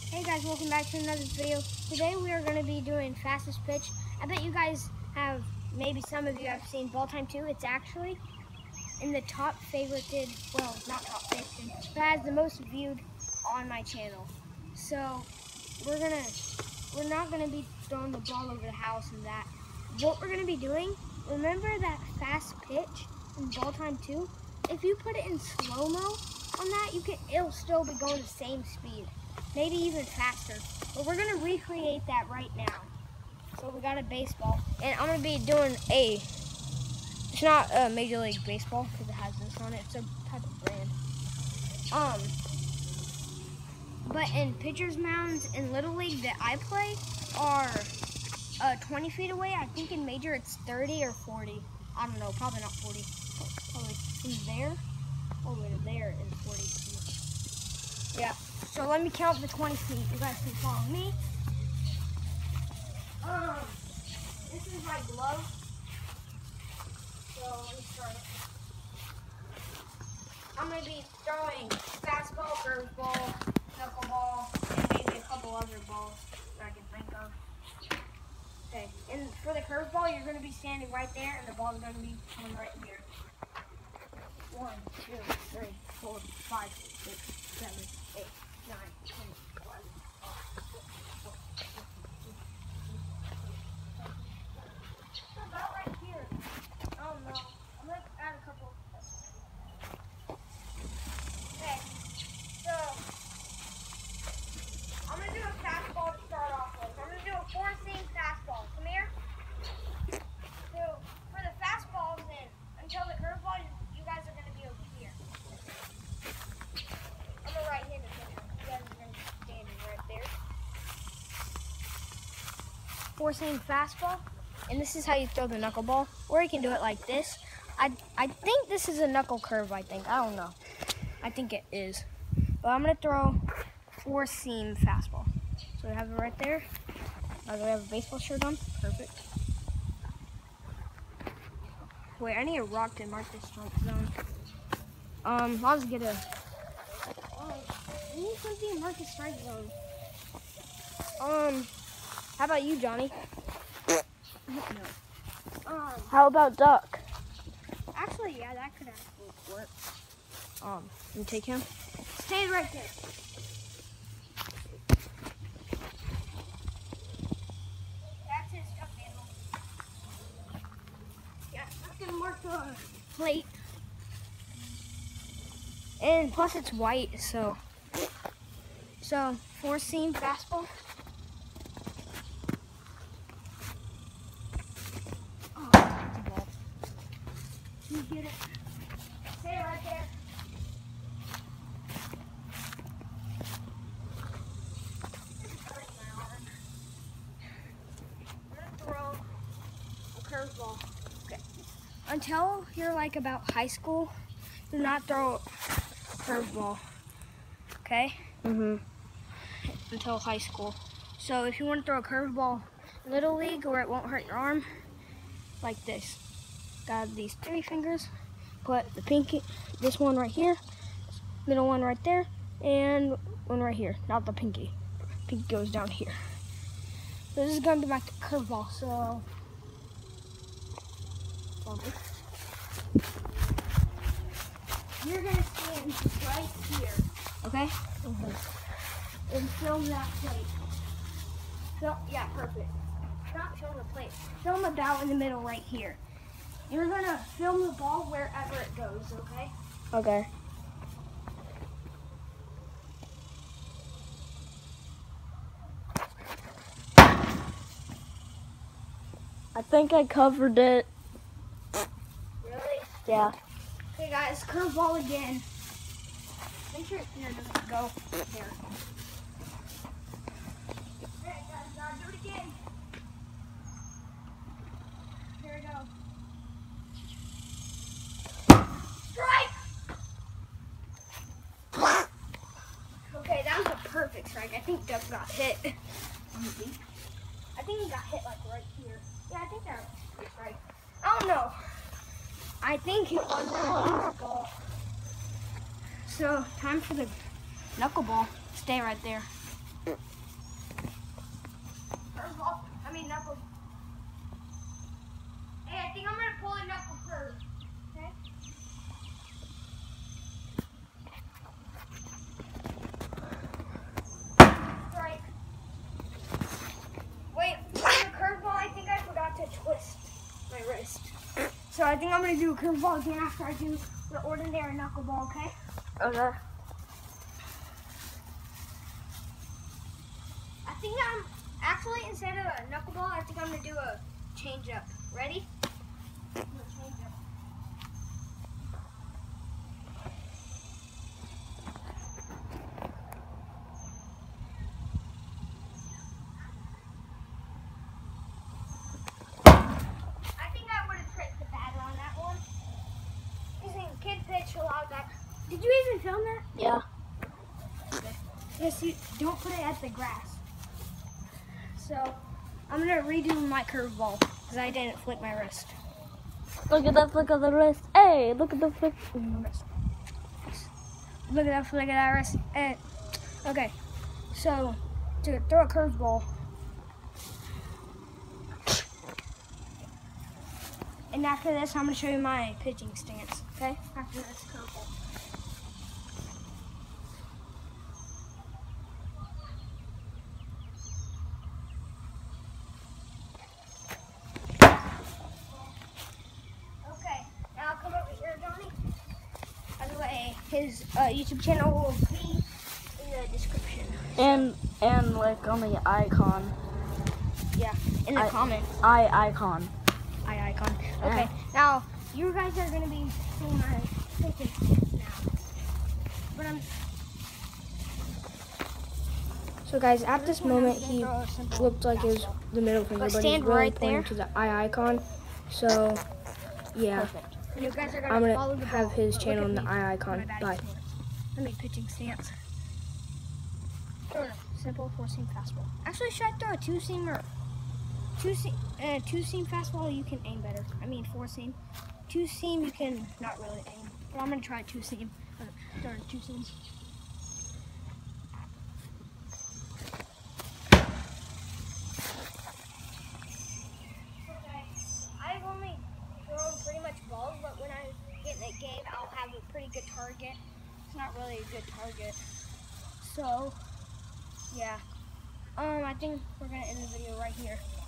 Hey guys, welcome back to another video. Today we are going to be doing fastest pitch. I bet you guys have, maybe some of you have seen Ball Time 2. It's actually in the top favorited, well, not top favorited, but has the most viewed on my channel. So we're not gonna be throwing the ball over the house and that. What we're gonna be doing, remember that fast pitch in Ball Time 2? If you put it in slow-mo on that, it'll still be going the same speed. Maybe even faster. But we're gonna recreate that right now. So we got a baseball, and I'm gonna be doing it's not a Major League Baseball because it has this on it. It's a type of brand. But in pitcher's mounds in Little League that I play are 20 feet away. I think in Major it's 30 or 40. I don't know, probably not 40. Probably from there over to there is 40 feet. Yeah. So let me count the 20 feet. You guys can follow me. This is my glove. So let me start it. I'm going to be throwing fastball, curveball, knuckleball, and maybe a couple other balls that I can think of. Okay, and for the curveball, you're going to be standing right there, and the ball is going to be coming right here. 1, 2, 3, 4, 5, 6, 7, 8, 9, 10, 11, 12, 13, 14, 15, 16, 17, 18, 19, 20. About right here. I don't know. I'm going to add a couple. Okay, so I'm going to do a fastball to start off with. I'm going to do a four-seam fastball. Come here. So for the fastballs, then, until the curveball, you guys are going to be over here. I'm a right-handed pitcher. You guys are going to be standing right there. Four-seam fastball. And this is how you throw the knuckleball. Or you can do it like this. I think this is a knuckle curve, I don't know. I think it is. But I'm going to throw four-seam fastball. So we have it right there. Do we have a baseball shirt on? Perfect. Wait, I need a rock to mark this strike zone. I'll just get a... I need something to mark the strike zone. How about you, Johnny? No. How about duck? Actually, yeah, that could actually work. You take him. Stay right there. That's his stuff handle. Yeah, that's gonna mark the plate. And plus it's white, so four-seam fastball. Oh, that's a ball. You get it. Stay right there. Curveball. Okay. Until you're like about high school, do not throw a curveball. Okay? Until high school. So if you want to throw a curveball in Little League where it won't hurt your arm, like this. Got these 3 fingers. Put the pinky, this one right here, middle one right there, and one right here. Not the pinky. Pinky goes down here. So this is going to be my curveball. So. You're gonna stand right here, okay? And film that plate. Yeah, perfect. Not film the plate. Film about in the middle right here. You're gonna film the ball wherever it goes, okay? Okay. I think I covered it. Really? Yeah. Okay, guys, curveball again. Make sure it doesn't go there. Alright, guys, now do it again. Here we go. Strike! Okay, that was a perfect strike. I think Doug got hit. I think he got hit like right here. Yeah, I think that was a strike. I don't know. I think it was a ball. So, time for the knuckleball. Stay right there. Curveball. I mean knuckle. Hey, I think I'm gonna pull a knuckle curve. Okay. Strike. Wait, for the curveball, I think I forgot to twist my wrist. So I think I'm gonna do a curveball again after I do the ordinary knuckleball. Okay. Okay. I think I'm actually, instead of a knuckleball, I think I'm gonna do a change up. Ready? I'm gonna change up. I think I would have tricked the batter on that one. Using kid pitch allowed that. Did you even film that? Yeah. Yes, you don't put it at the grass. So I'm gonna redo my curveball because I didn't flip my wrist. Look at that flick of the wrist. Hey, look at the flick. Look at that flick of that wrist. Okay, so to throw a curveball, and after this, I'm gonna show you my pitching stance. Okay, after this curveball. Okay, now come over here, Johnny. By the way, his YouTube channel will be in the description. And like on the icon. Yeah, in the comment. Icon. Icon. Okay, now you guys are gonna be seeing my pitching stance now. But so guys, at this moment he looked like his the middle finger, but he's really pointing to the icon. So yeah. Perfect. You guys are I'm gonna follow gonna the have ball. his Look channel at in the me. icon. My batting Bye. stance. Let me pitching stance. Throw a simple 4-seam fastball. Actually, should I throw a 2-seam or 2-seam fastball? You can aim better. I mean 4-seam. 2-seam you can not really aim. But I'm gonna try 2-seam. Throwing 2 seams. Okay, I've only thrown pretty much balls, but when I get in a game, I'll have a pretty good target. It's not really a good target. So, yeah. I think we're gonna end the video right here.